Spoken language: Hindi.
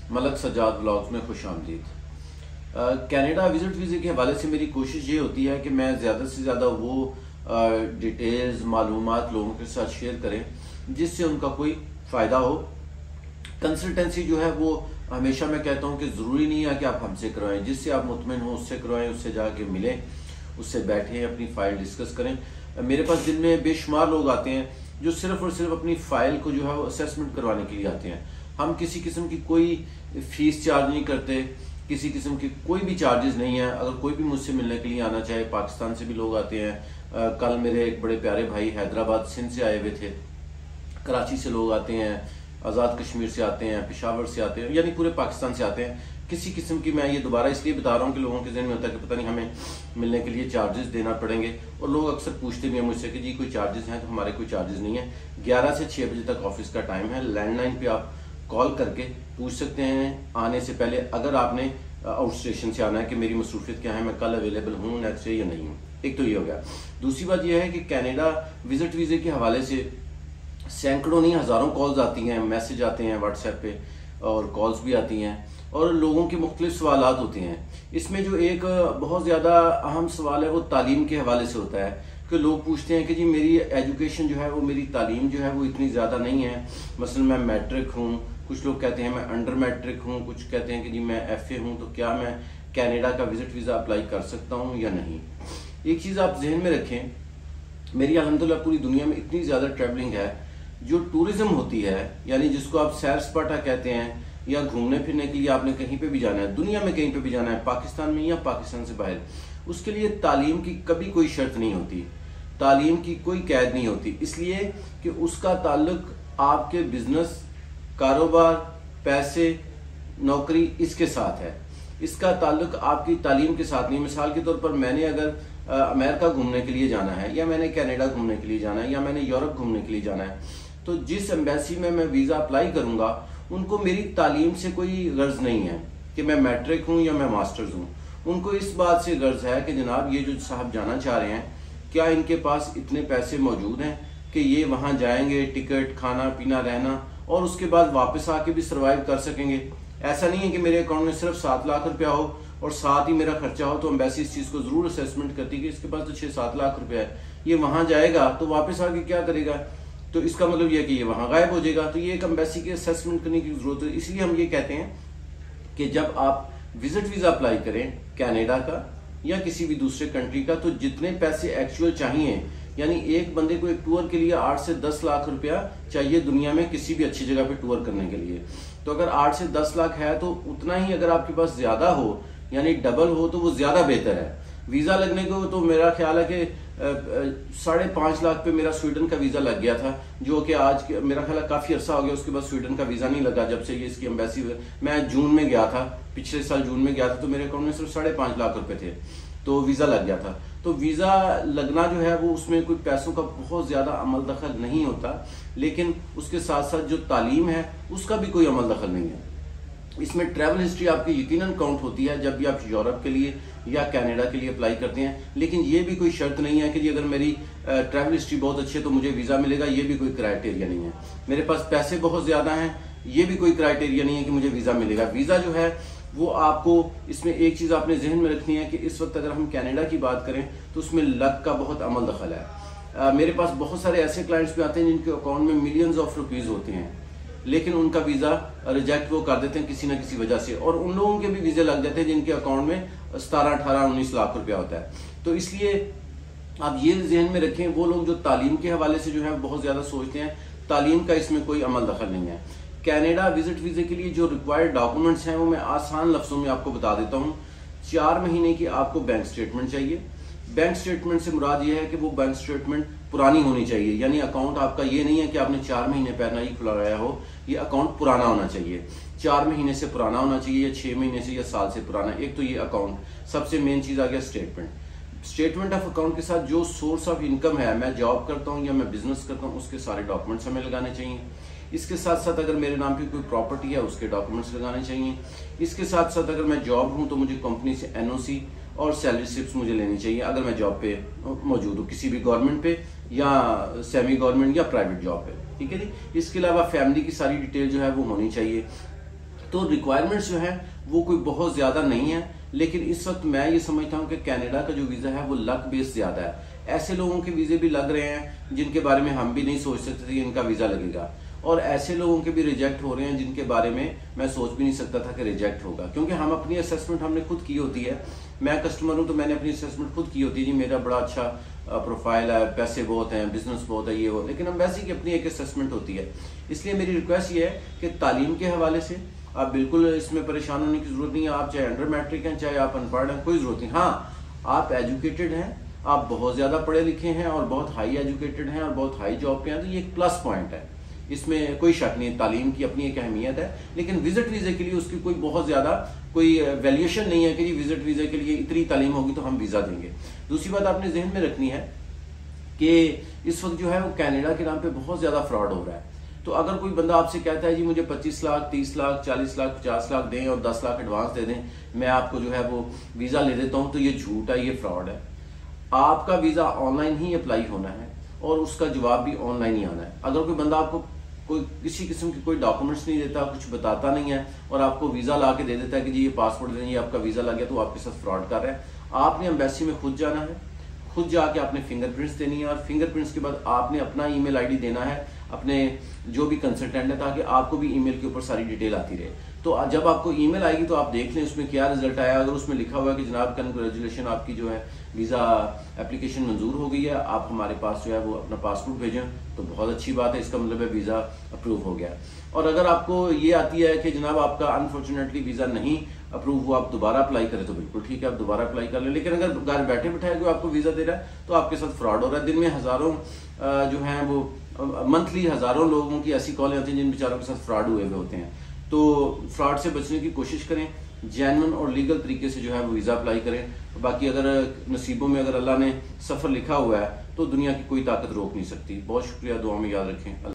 मलक सज्जाद ब्लॉग्स में खुश आमदीद। कनाडा विजिट वीज़े के हवाले से मेरी कोशिश ये होती है कि मैं ज़्यादा से ज़्यादा वो डिटेल्स मालूमात लोगों के साथ शेयर करें जिससे उनका कोई फ़ायदा हो। कंसल्टेंसी जो है वो हमेशा मैं कहता हूँ कि ज़रूरी नहीं है कि आप हमसे करवाएं, जिससे आप मुतमिन हो उससे करवाएं, उससे जाके मिलें, उससे बैठें, अपनी फ़ाइल डिस्कस करें। मेरे पास दिन में बेशुमार लोग आते हैं जो सिर्फ और सिर्फ अपनी फ़ाइल को जो है वो असेसमेंट करवाने के लिए आते हैं। हम किसी किस्म की कोई फ़ीस चार्ज नहीं करते, किसी किस्म की कोई भी चार्जेस नहीं है। अगर कोई भी मुझसे मिलने के लिए आना चाहे, पाकिस्तान से भी लोग आते हैं। कल मेरे एक बड़े प्यारे भाई हैदराबाद सिंध से आए हुए थे, कराची से लोग आते हैं, आज़ाद कश्मीर से आते हैं, पेशावर से आते हैं, यानी पूरे पाकिस्तान से आते हैं। किसी किस्म की, मैं ये दोबारा इसलिए बता रहा हूँ कि लोगों के जहन में होता है कि पता नहीं हमें मिलने के लिए चार्जेस देना पड़ेंगे, और लोग अक्सर पूछते भी हैं मुझसे कि जी कोई चार्जेस हैं, तो हमारे कोई चार्जेस नहीं है। 11 से 6 बजे तक ऑफिस का टाइम है। लैंडलाइन पे आप कॉल करके पूछ सकते हैं आने से पहले, अगर आपने आउट स्टेशन से आना है, कि मेरी मसरूफियत क्या है, मैं कल अवेलेबल हूँ नेक्स्ट डे या नहीं हूँ। एक तो ये हो गया। दूसरी बात यह है कि कनाडा विजिट वीज़े के हवाले से सैकड़ों नहीं हज़ारों कॉल्स आती हैं, मैसेज आते हैं व्हाट्सएप पे, और कॉल्स भी आती हैं, और लोगों के मुख्तलिफ सवालात होते हैं। इसमें जो एक बहुत ज़्यादा अहम सवाल है वो तालीम के हवाले से होता है कि लोग पूछते हैं कि जी मेरी एजुकेशन जो है वो, मेरी तालीम जो है वो इतनी ज़्यादा नहीं है। मसलन मैं मैट्रिक हूँ, कुछ लोग कहते हैं मैं अंडर मैट्रिक हूँ, कुछ कहते हैं कि जी मैं FA हूँ, तो क्या मैं कनाडा का विजिट वीज़ा अप्लाई कर सकता हूँ या नहीं। एक चीज़ आप जहन में रखें, मेरी अल्हम्दुलिल्लाह पूरी दुनिया में इतनी ज़्यादा ट्रैवलिंग है। जो टूरिज्म होती है, यानी जिसको आप सैर सपाटा कहते हैं, या घूमने फिरने के लिए आपने कहीं पे भी जाना है, दुनिया में कहीं पे भी जाना है, पाकिस्तान में या पाकिस्तान से बाहर, उसके लिए तालीम की कभी कोई शर्त नहीं होती, तालीम की कोई कैद नहीं होती, इसलिए कि उसका ताल्लुक आपके बिजनेस, कारोबार, पैसे, नौकरी इसके साथ है। इसका ताल्लुक आपकी तालीम के साथ नहीं। मिसाल के तौर पर मैंने अगर अमेरिका घूमने के लिए जाना है, या मैंने कनाडा घूमने के लिए जाना है, या मैंने यूरोप घूमने के लिए जाना है, तो जिस एम्बेसी में मैं वीज़ा अप्लाई करूंगा उनको मेरी तालीम से कोई गर्ज नहीं है कि मैं मैट्रिक हूं या मैं मास्टर्स हूं। उनको इस बात से गर्ज है कि जनाब ये जो साहब जाना चाह रहे हैं, क्या इनके पास इतने पैसे मौजूद हैं कि ये वहां जाएंगे, टिकट, खाना पीना, रहना, और उसके बाद वापस आके भी सर्वाइव कर सकेंगे। ऐसा नहीं है कि मेरे अकाउंट में सिर्फ 7 लाख रुपया हो और साथ ही मेरा खर्चा हो, तो एम्बेसी इस चीज़ को ज़रूर असेसमेंट करती है कि इसके पास तो 6-7 लाख रुपया है, ये वहां जाएगा तो वापस आके क्या करेगा, तो इसका मतलब यह है कि ये वहां गायब हो जाएगा। तो ये एक एम्बेसी की असेसमेंट करने की जरूरत है। इसलिए हम ये कहते हैं कि जब आप विजिट वीज़ा अप्लाई करें कनाडा का या किसी भी दूसरे कंट्री का, तो जितने पैसे एक्चुअल चाहिए, यानी एक बंदे को एक टूर के लिए 8 से 10 लाख रुपया चाहिए दुनिया में किसी भी अच्छी जगह पे टूर करने के लिए। तो अगर 8 से 10 लाख है तो उतना ही अगर आपके पास ज्यादा हो, यानी डबल हो, तो वो ज्यादा बेहतर है। वीजा लगने को तो मेरा ख्याल है कि 5.5 लाख पे मेरा स्वीडन का वीजा लग गया था, जो कि आज मेरा ख्याल है काफी अरसा हो गया उसके बाद स्वीडन का वीजा नहीं लगा। जब से ये इसकी एम्बेसी, मैं जून में गया था, पिछले साल जून में गया था, तो मेरे अकाउंट में सिर्फ 5.5 लाख रुपए थे, तो वीजा लग गया था। तो वीजा लगना जो है वो, उसमें कोई पैसों का बहुत ज्यादा अमल दखल नहीं होता, लेकिन उसके साथ साथ जो तालीम है उसका भी कोई अमल दखल नहीं है। इसमें ट्रैवल हिस्ट्री आपकी यकीनन काउंट होती है जब भी आप यूरोप के लिए या कनाडा के लिए अप्लाई करते हैं, लेकिन ये भी कोई शर्त नहीं है कि जी अगर मेरी ट्रैवल हिस्ट्री बहुत अच्छी है तो मुझे वीजा मिलेगा, ये भी कोई क्राइटेरिया नहीं है। मेरे पास पैसे बहुत ज्यादा हैं, ये भी कोई क्राइटेरिया नहीं है कि मुझे वीजा मिलेगा। वीजा जो है वो आपको, इसमें एक चीज आपने जहन में रखनी है कि इस वक्त अगर हम कनाडा की बात करें तो उसमें लक का बहुत अमल दखल है। मेरे पास बहुत सारे ऐसे क्लाइंट्स भी आते हैं जिनके अकाउंट में मिलियंस ऑफ रुपीज होते हैं, लेकिन उनका वीजा रिजेक्ट वो कर देते हैं किसी ना किसी वजह से, और उन लोगों के भी वीजे लग जाते हैं जिनके अकाउंट में 17, 18, 19 लाख रुपया होता है। तो इसलिए आप ये जहन में रखें, वो लोग जो तालीम के हवाले से जो है बहुत ज्यादा सोचते हैं, तालीम का इसमें कोई अमल दखल नहीं है। कनाडा विजिट वीजे के लिए जो रिक्वायर्ड डॉक्यूमेंट्स हैं वो मैं आसान लफ्जों में आपको बता देता हूँ। 4 महीने की आपको बैंक स्टेटमेंट चाहिए। बैंक स्टेटमेंट से मुराद ये है कि वो बैंक स्टेटमेंट पुरानी होनी चाहिए, यानी अकाउंट आपका ये नहीं है कि आपने 4 महीने पहले ही खुलाया हो, ये अकाउंट पुराना होना चाहिए, 4 महीने से पुराना होना चाहिए, या 6 महीने से या साल से पुराना। एक तो ये अकाउंट, सबसे मेन चीज आ गया स्टेटमेंट ऑफ अकाउंट के साथ जो सोर्स ऑफ इनकम है, मैं जॉब करता हूँ या मैं बिजनेस करता हूँ, उसके सारे डॉक्यूमेंट्स हमें लगाने चाहिए। इसके साथ साथ अगर मेरे नाम पे कोई प्रॉपर्टी है उसके डॉक्यूमेंट्स लगाने चाहिए। इसके साथ साथ अगर मैं जॉब हूँ तो मुझे कंपनी से NOC और सैलरी स्लिप्स मुझे लेनी चाहिए अगर मैं जॉब पे मौजूद हूँ, किसी भी गवर्नमेंट पे या सेमी गवर्नमेंट या प्राइवेट जॉब पे, ठीक है जी। इसके अलावा फैमिली की सारी डिटेल जो है वो होनी चाहिए। तो रिक्वायरमेंट्स जो है वो कोई बहुत ज्यादा नहीं है, लेकिन इस वक्त मैं ये समझता हूँ कि कनाडा का जो वीजा है वो लक बेस ज्यादा है। ऐसे लोगों के वीजे भी लग रहे हैं जिनके बारे में हम भी नहीं सोच सकते थे कि इनका वीजा लगेगा, और ऐसे लोगों के भी रिजेक्ट हो रहे हैं जिनके बारे में मैं सोच भी नहीं सकता था कि रिजेक्ट होगा, क्योंकि हम अपनी असेसमेंट हमने खुद की होती है। मैं कस्टमर हूं तो मैंने अपनी असेसमेंट खुद की होती है, जी मेरा बड़ा अच्छा प्रोफाइल है, पैसे बहुत हैं, बिजनेस बहुत है, ये हो, लेकिन हम वैसे की अपनी एक असेसमेंट होती है। इसलिए मेरी रिक्वेस्ट ये है कि तालीम के हवाले से आप बिल्कुल इसमें परेशान होने की जरूरत नहीं है। आप चाहे अंडर मैट्रिक हैं, चाहे आप अनपढ़ हैं, कोई जरूरत नहीं। हाँ, आप एजुकेटेड हैं, आप बहुत ज्यादा पढ़े लिखे हैं और बहुत हाई एजुकेटेड हैं और बहुत हाई जॉब पे हैं, तो ये एक प्लस पॉइंट है, इसमें कोई शक नहीं। तालीम की अपनी एक अहमियत है, लेकिन विजिट वीजे के लिए उसकी कोई बहुत ज्यादा कोई वैल्यूएशन नहीं है कि जी विजिट वीजे के लिए इतनी तालीम होगी तो हम वीजा देंगे। दूसरी बात आपने जहन में रखनी है कि इस वक्त जो है वो कनाडा के नाम पे बहुत ज्यादा फ्रॉड हो रहा है। तो अगर कोई बंदा आपसे कहता है जी मुझे 25 लाख, 30 लाख, 40 लाख, 50 लाख दें और 10 लाख एडवांस दे दें, मैं आपको जो है वो वीजा ले देता हूं, तो ये झूठ है, ये फ्रॉड है। आपका वीजा ऑनलाइन ही अप्लाई होना है और उसका जवाब भी ऑनलाइन ही आना है। अगर कोई बंदा आपको कोई किसी किस्म के कोई डॉक्यूमेंट्स नहीं देता, कुछ बताता नहीं है और आपको वीजा ला के दे देता है कि जी ये पासपोर्ट दें, ये आपका वीजा लग गया, तो आपके साथ फ्रॉड कर रहा है। आपने एम्बेसी में खुद जाना है, खुद जाके आपने फिंगरप्रिंट्स देनी है और फिंगरप्रिंट्स के बाद आपने अपना ईमेल आईडी देना है अपने जो भी कंसल्टेंट है, ताकि आपको भी ईमेल के ऊपर सारी डिटेल आती रहे। तो जब आपको ईमेल आएगी तो आप देख लें उसमें क्या रिजल्ट आया। अगर उसमें लिखा हुआ है कि जनाब कंग्रेचुलेशन, आपकी जो है वीजा एप्लीकेशन मंजूर हो गई है, आप हमारे पास जो है वो अपना पासपोर्ट भेजें, तो बहुत अच्छी बात है, इसका मतलब है वीजा अप्रूव हो गया। और अगर आपको ये आती है कि जनाब आपका अनफॉर्चुनेटली वीजा नहीं अप्रूव हुआ, आप दोबारा अप्लाई करें, तो बिल्कुल ठीक है, आप दोबारा अप्लाई कर लें। लेकिन अगर घर बैठे बिठाए कोई आपको वीजा दे रहा है तो आपके साथ फ्रॉड हो रहा है। दिन में हजारों जो है वो मंथली हजारों लोगों की ऐसी कॉलें आती हैं जिन बेचारों के साथ फ्रॉड हुए हुए होते हैं। तो फ्रॉड से बचने की कोशिश करें, जेन्युइन और लीगल तरीके से जो है वो वीजा अप्लाई करें। बाकी अगर नसीबों में अगर अल्लाह ने सफर लिखा हुआ है तो दुनिया की कोई ताकत रोक नहीं सकती। बहुत शुक्रिया, दुआ में याद रखें।